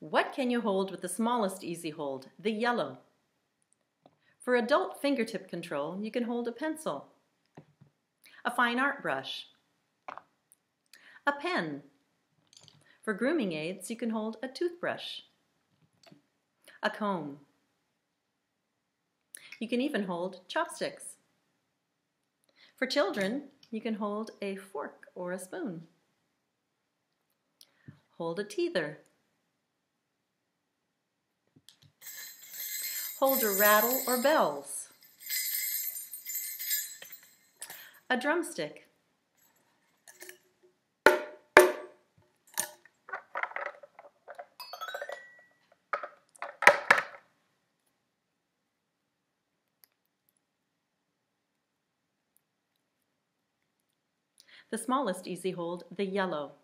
What can you hold with the smallest EazyHold, the yellow? For adult fingertip control, you can hold a pencil, a fine art brush, a pen. For grooming aids, you can hold a toothbrush, a comb. You can even hold chopsticks. For children, you can hold a fork or a spoon. Hold a teether. Hold a rattle or bells. A drumstick. The smallest EazyHold, the yellow.